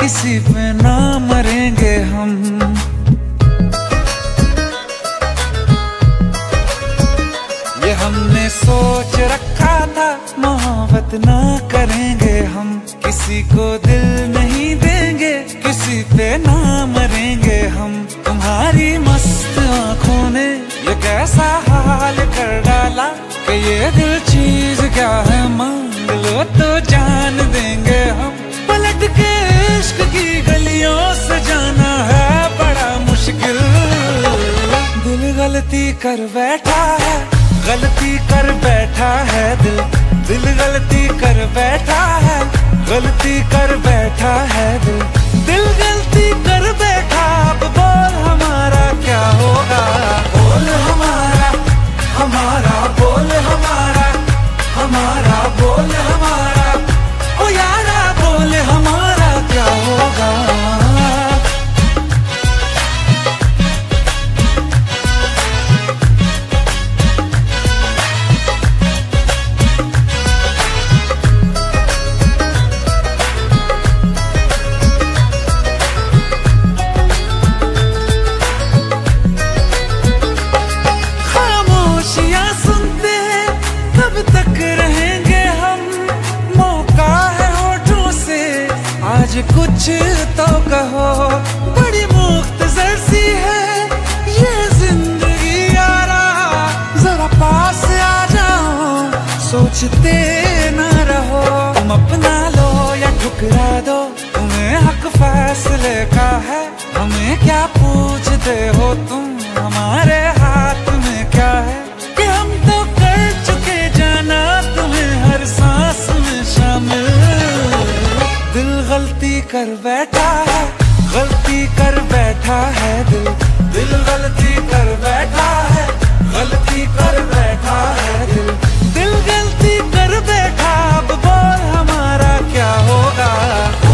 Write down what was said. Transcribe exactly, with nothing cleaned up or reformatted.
किसी पे ना मरेंगे हम। ये हमने सोच रखा था मोहब्बत ना करेंगे हम, किसी को दिल नहीं देंगे, किसी पे ना मरेंगे हम। तुम्हारी मस्त आंखों ने ये कैसा हाल कर डाला कि ये दिल चीज क्या है, मांग लो तो जान देंगे हम। पलट के इश्क की गलियों से जाना है बड़ा मुश्किल। दिल गलती कर बैठा है, गलती कर बैठा है दिल। दिल गलती कर बैठा है, गलती कर बैठा है दिल। दिल गलती कर बैठा, अब बोल हमारा क्या होगा। बोल हमारा, हमारा बोल हमारा, हमारा बोल हमारा, ओ यारा बोल हमारा क्या होगा। कुछ तो कहो, बड़ी मुख्तसर सी है ये जिंदगी यारा। जरा पास आ जाओ, सोचते न रहो। तुम अपना लो या ठुकरा दो, तुम्हें हक फैसले का है। हमें क्या पूछते हो तुम, हमारे हाथ में क्या है। कि हम तो कर चुके जाना तुम्हें हर सांस में शामिल। दिल गलती कर बैठा है, गलती कर बैठा है दिल। दिल गलती कर बैठा है, गलती कर बैठा है दिल। दिल गलती कर बैठा, अब बोल हमारा क्या होगा।